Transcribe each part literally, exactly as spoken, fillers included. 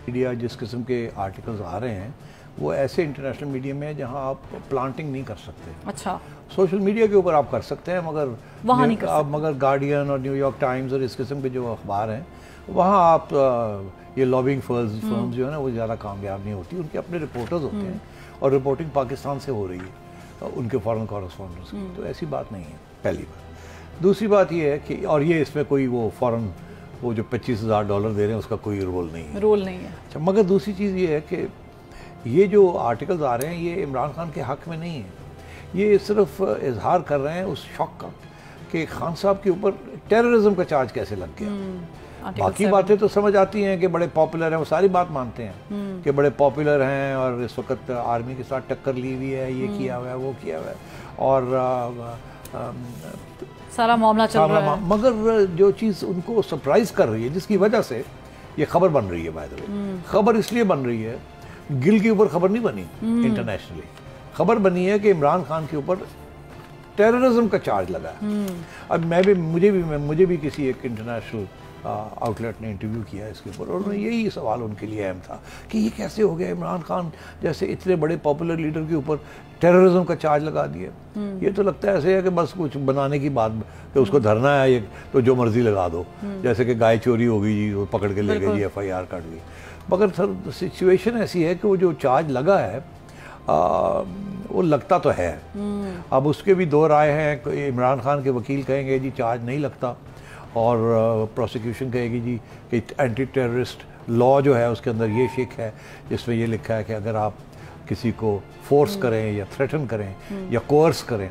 Media जिस किस्म के आर्टिकल्स आ रहे हैं वो ऐसे इंटरनेशनल मीडिया में है जहां आप प्लांटिंग नहीं कर सकते। अच्छा, सोशल मीडिया के ऊपर आप कर सकते हैं मगर वहाँ नहीं कर आप मगर गार्डियन और न्यूयॉर्क टाइम्स और इस किस्म के जो अखबार हैं वहाँ आप ये लॉबिंग फर्म्स फर्म्स जो है ना वो ज़्यादा कामयाब नहीं होती। उनके अपने रिपोर्टर्स होते हैं और रिपोर्टिंग पाकिस्तान से हो रही है उनके फॉरेन कॉरेस्पॉन्डेंट्स की, तो ऐसी बात नहीं है। पहली बात। दूसरी बात ये है कि और ये इसमें कोई वो फॉरेन वो जो पच्चीस हज़ार डॉलर दे रहे हैं उसका कोई रोल नहीं है, रोल नहीं है। अच्छा, मगर दूसरी चीज़ ये है कि ये जो आर्टिकल्स आ रहे हैं ये इमरान खान के हक़ में नहीं है, ये सिर्फ इजहार कर रहे हैं उस शौक का कि खान साहब के ऊपर टेररिज्म का चार्ज कैसे लग गया। बाकी बातें तो समझ आती हैं कि बड़े पॉपुलर हैं, वो सारी बात मानते हैं कि बड़े पॉपुलर हैं और इस वक्त आर्मी के साथ टक्कर ली हुई है, ये किया हुआ है, वो किया हुआ है और आ, आ, सारा मामला चल रहा है। मगर जो चीज़ उनको सरप्राइज कर रही है जिसकी वजह से ये खबर बन रही है, बाय द वे खबर इसलिए बन रही है, गिल के ऊपर खबर नहीं बनी इंटरनेशनली, खबर बनी है कि इमरान खान के ऊपर टेररिज्म का चार्ज लगा है। अब मैं भी मुझे भी मुझे भी किसी एक इंटरनेशनल आउटलेट ने इंटरव्यू किया इसके ऊपर और यही सवाल उनके लिए अहम था कि ये कैसे हो गया, इमरान खान जैसे इतने बड़े पॉपुलर लीडर के ऊपर टेररिज्म का चार्ज लगा दिया। ये तो लगता है ऐसे है कि बस कुछ बनाने की बात कि उसको धरना है ये तो जो मर्जी लगा दो, जैसे कि गाय चोरी हो गई जी वो पकड़ के ले गए जी एफ आई आर काट गई। मगर सर सिचुएशन ऐसी है कि वो जो चार्ज लगा है आ, वो लगता तो है। अब उसके भी दो राय हैं, इमरान खान के वकील कहेंगे जी चार्ज नहीं लगता और प्रोसिक्यूशन कहेगी जी कि एंटी टेररिस्ट लॉ जो है उसके अंदर ये शिक है जिसमें ये लिखा है कि अगर आप किसी को फोर्स करें या थ्रेटन करें या कोर्स करें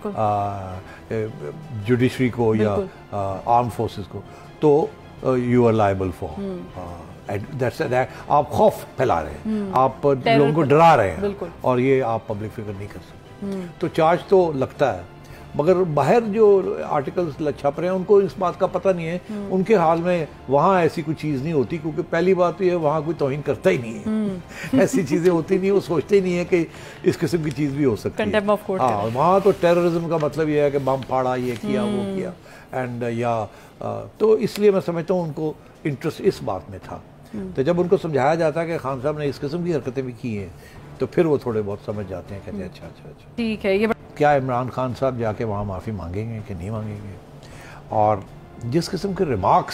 जुडिशरी को या आर्म फोर्सेस को तो you are liable for that's आप खौफ फैला रहे हैं, आप लोगों को डरा रहे हैं और ये आप पब्लिक फिगर नहीं कर सकते। तो चार्ज तो लगता है मगर बाहर जो आर्टिकल्स छप रहे हैं उनको इस बात का पता नहीं है, उनके हाल में वहाँ ऐसी कोई चीज़ नहीं होती क्योंकि पहली बात तो ये वहाँ कोई तौहीन करता ही नहीं है, ऐसी चीज़ें होती नहीं, वो सोचते ही नहीं है कि इस किस्म की चीज़ भी हो सकती है। हाँ, वहाँ तो टेररिज्म का मतलब ये है कि बम फाड़ा, ये किया, वो किया एंड या तो इसलिए मैं समझता हूँ उनको इंटरेस्ट इस बात में था। तो जब उनको समझाया जाता है कि खान साहब ने इस किस्म की हरकतें भी की हैं तो फिर वो थोड़े बहुत समझ जाते हैं, कहते हैं अच्छा अच्छा अच्छा ठीक है। ये क्या इमरान खान साहब जाके वहाँ माफ़ी मांगेंगे कि नहीं मांगेंगे, और जिस किस्म के रिमार्क्स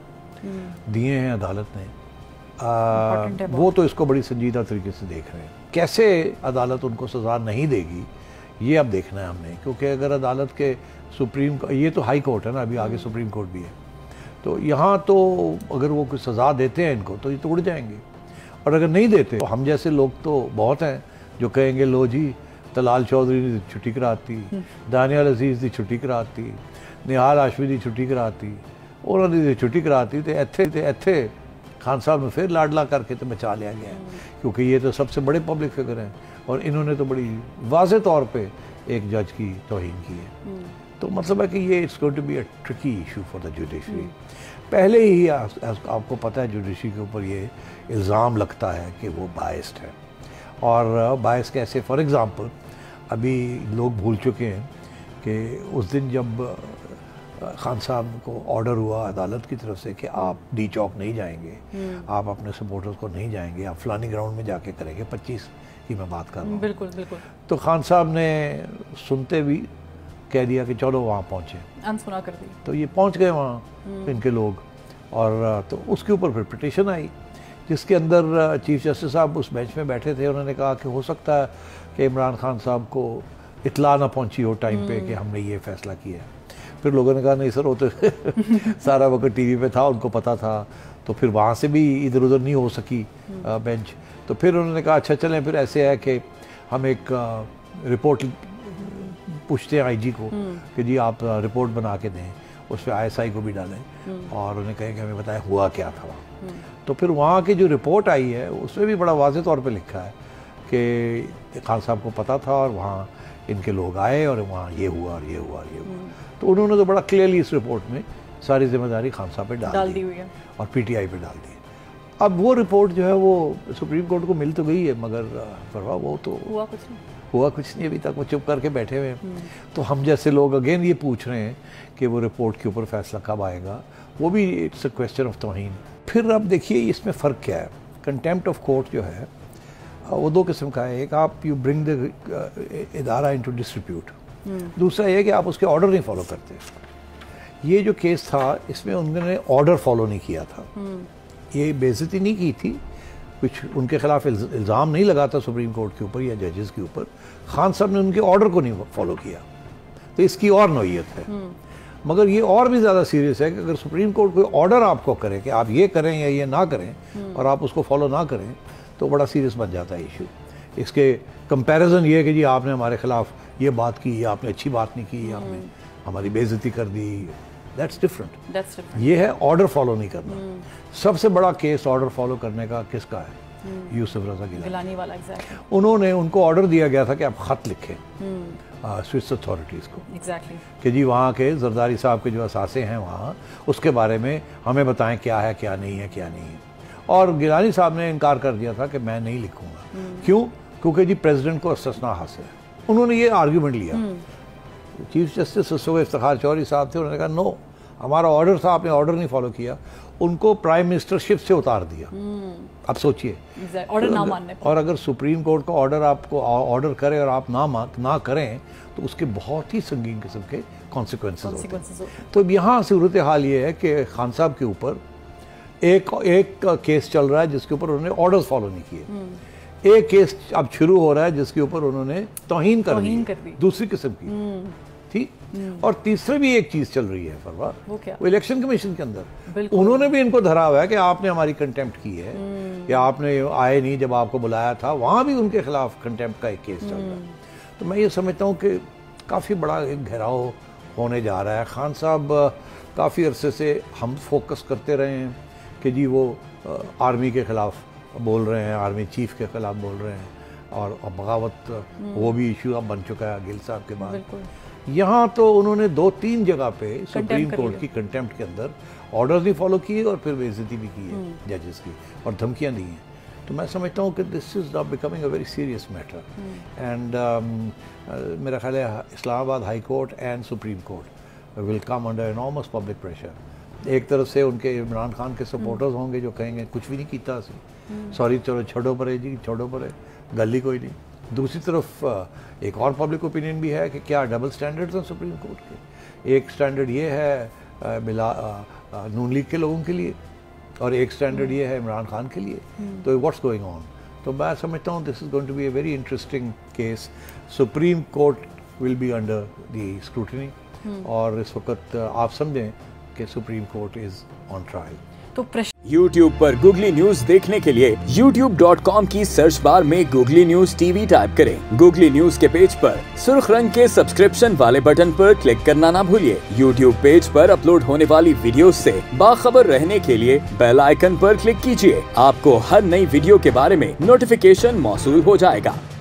दिए हैं अदालत ने आ, वो तो इसको बड़ी संजीदा तरीके से देख रहे हैं। कैसे अदालत उनको सज़ा नहीं देगी ये अब देखना है हमने, क्योंकि अगर अदालत के सुप्रीम ये तो हाई कोर्ट है ना, अभी आगे सुप्रीम कोर्ट भी है, तो यहाँ तो अगर वो कोई सज़ा देते हैं इनको तो ये तो उड़ जाएंगे, और अगर नहीं देते तो हम जैसे लोग तो बहुत हैं जो कहेंगे लो जी तलाल चौधरी ने छुट्टी कराती, दानियाल अजीज़ की छुट्टी कराती, निहाल हाशमी की छुट्टी कराती, उन्होंने छुट्टी कराती तो इत्थे तो इत्थे खान साहब ने फिर लाडला करके तो बचा लिया गया क्योंकि ये तो सबसे बड़े पब्लिक फिगर हैं और इन्होंने तो बड़ी वाज़े तौर पे एक जज की तौहीन की है। तो मतलब है कि ये it's going to be a tricky issue for the judiciary. पहले ही आ, आ, आपको पता है जुडिशरी के ऊपर ये इल्ज़ाम लगता है कि वो बायस्ड है, और बायस कैसे, फॉर एग्ज़ाम्पल अभी लोग भूल चुके हैं कि उस दिन जब खान साहब को ऑर्डर हुआ अदालत की तरफ से कि आप डी चौक नहीं जाएंगे, आप अपने सपोर्टर्स को नहीं जाएंगे, आप फलानी ग्राउंड में जाके करेंगे, पच्चीस की मैं बात कर रहा हूँ, बिल्कुल बिल्कुल, तो खान साहब ने सुनते भी कह दिया कि चलो वहाँ पहुँचे, अनसुना कर दी, तो ये पहुँच गए वहाँ इनके लोग, और तो उसके ऊपर फिर पिटीशन आई जिसके अंदर चीफ जस्टिस साहब उस बेंच में बैठे थे, उन्होंने कहा कि हो सकता है कि इमरान खान साहब को इतला ना पहुंची हो टाइम पे कि हमने ये फैसला किया है। फिर लोगों ने कहा नहीं सर वो तो सारा वक्त टीवी पे था, उनको पता था, तो फिर वहाँ से भी इधर उधर नहीं हो सकी बेंच, तो फिर उन्होंने कहा अच्छा चलें फिर ऐसे है कि हम एक रिपोर्ट पूछते हैं आईजी को कि जी आप रिपोर्ट बना के दें, उस पर आई एस आई को भी डालें, और उन्हें कहें कि हमें बताया हुआ क्या था वहाँ। तो फिर वहाँ की जो रिपोर्ट आई है उसमें भी बड़ा वाज़े तौर पे लिखा है कि खान साहब को पता था और वहाँ इनके लोग आए और वहाँ ये हुआ और ये हुआ और ये हुआ, तो उन्होंने तो बड़ा क्लियरली इस रिपोर्ट में सारी जिम्मेदारी खान साहब पे डाल, डाल दी हुई है और पीटीआई पे डाल दी। अब वो रिपोर्ट जो है वो सुप्रीम कोर्ट को मिल तो गई है मगर परवाह वो तो हुआ कुछ नहीं हुआ कुछ नहीं अभी तक, वो चुप करके बैठे हुए हैं। तो हम जैसे लोग अगेन ये पूछ रहे हैं कि वो रिपोर्ट के ऊपर फैसला कब आएगा, वो भी इट्स अ क्वेश्चन ऑफ तौहीन। फिर अब देखिए इसमें फ़र्क क्या है, कंटेम्प्ट ऑफ कोर्ट जो है वो दो किस्म का है। एक आप यू ब्रिंग द इदारा इनटू डिस्ट्रीब्यूट, दूसरा ये कि आप उसके ऑर्डर नहीं फॉलो करते। ये जो केस था इसमें उन्होंने ऑर्डर फॉलो नहीं किया था, ये बेइज्जती नहीं की थी, कुछ उनके खिलाफ इल्ज़ाम नहीं लगा था सुप्रीम कोर्ट के ऊपर या जजेस के ऊपर, खान साहब ने उनके ऑर्डर को नहीं फॉलो किया, तो इसकी और नौयत है। मगर ये और भी ज़्यादा सीरियस है कि अगर सुप्रीम कोर्ट कोई ऑर्डर आपको करे कि आप ये करें या ये ना करें और आप उसको फॉलो ना करें तो बड़ा सीरियस बन जाता है इशू। इसके कंपैरिजन ये है कि जी आपने हमारे खिलाफ ये बात की या आपने अच्छी बात नहीं की या आपने हमारी बेइज्जती कर दी, दैट्स डिफरेंट। ये है ऑर्डर फॉलो नहीं करना। सबसे बड़ा केस ऑर्डर फॉलो करने का किसका है? यूसुफ रजा गिलानी वाला। exactly. उन्होंने उनको ऑर्डर दिया गया था कि आप खत लिखें स्विस अथॉरिटीज़ को exactly. कि जी वहाँ के जरदारी साहब के जो असासे हैं वहाँ उसके बारे में हमें बताएं क्या है क्या नहीं है क्या नहीं है। और गिलानी साहब ने इनकार कर दिया था कि मैं नहीं लिखूँगा। क्यों? क्योंकि जी प्रेसिडेंट को इस्तिस्ना हासिल है। उन्होंने ये आर्ग्यूमेंट लिया। चीफ जस्टिस उस वक्त इफ्तिखार चौधरी साहब थे, उन्होंने कहा नो, हमारा ऑर्डर था, आपने ऑर्डर नहीं फॉलो किया, उनको प्राइम मिनिस्टरशिप से उतार दिया। अब सोचिए ऑर्डर ना मानने पर। और अगर सुप्रीम कोर्ट का ऑर्डर आपको ऑर्डर करे और आप ना ना करें तो उसके बहुत ही संगीन किस्म के कॉन्सिक्वेंसेस होते हैं। तो यहाँ सूरत हाल ये है कि खान साहब के ऊपर एक एक केस चल रहा है जिसके ऊपर उन्होंने ऑर्डर्स फॉलो नहीं किए, एक केस अब शुरू हो रहा है जिसके ऊपर उन्होंने तौहीन कर दी दूसरी किस्म की, ठीक। और तीसरी भी एक चीज चल रही है फरवा, वो क्या? वो इलेक्शन कमीशन के अंदर उन्होंने भी इनको धरा हुआ है कि आपने हमारी कंटेम्प्ट की है या आपने आए नहीं जब आपको बुलाया था, वहां भी उनके खिलाफ कंटेम्प्ट का एक केस चल रहा है। तो मैं ये समझता हूँ कि काफ़ी बड़ा एक घेराव होने जा रहा है। खान साहब काफ़ी अरसे से हम फोकस करते रहे हैं कि जी वो आर्मी के ख़िलाफ़ बोल रहे हैं, आर्मी चीफ के ख़िलाफ़ बोल रहे हैं, और बगावत वो भी इशू अब बन चुका है गिल साहब के बाद। यहाँ तो उन्होंने दो तीन जगह पे सुप्रीम कोर्ट की कंटेम्प्ट के अंदर ऑर्डर्स नहीं फॉलो किए और फिर बेइज्जती भी की है जजेस की और धमकियाँ दी हैं। तो मैं समझता हूँ कि this is now becoming a very serious matter and मेरा ख्याल है Islamabad high court and supreme court will come under enormous public pressure. एक तरफ से उनके इमरान खान के सपोर्टर्स होंगे जो कहेंगे कुछ भी नहीं किया सी, सॉरी चलो छोड़ो परे जी, छोड़ो परे, गल ही कोई नहीं। दूसरी तरफ एक और पब्लिक ओपिनियन भी है कि क्या डबल स्टैंडर्ड्स हैं सुप्रीम कोर्ट के। एक स्टैंडर्ड ये है मिला नून लीग के लोगों के लिए और एक स्टैंडर्ड ये है इमरान खान के लिए। तो व्हाट्स गोइंग ऑन? तो मैं समझता हूँ this is going to be a very interesting case. Supreme court will be under the scrutiny और इस वक्त आप समझें कि supreme court is on trial. तो YouTube पर गूगली न्यूज देखने के लिए यूट्यूब डॉट कॉम की सर्च बार में गूगली न्यूज टीवी टाइप करें। गूगली न्यूज के पेज पर सुर्ख रंग के सब्सक्रिप्शन वाले बटन पर क्लिक करना ना भूलिए। YouTube पेज पर अपलोड होने वाली वीडियोस से बाखबर रहने के लिए बेल आइकन पर क्लिक कीजिए। आपको हर नई वीडियो के बारे में नोटिफिकेशन मौसूल हो जाएगा।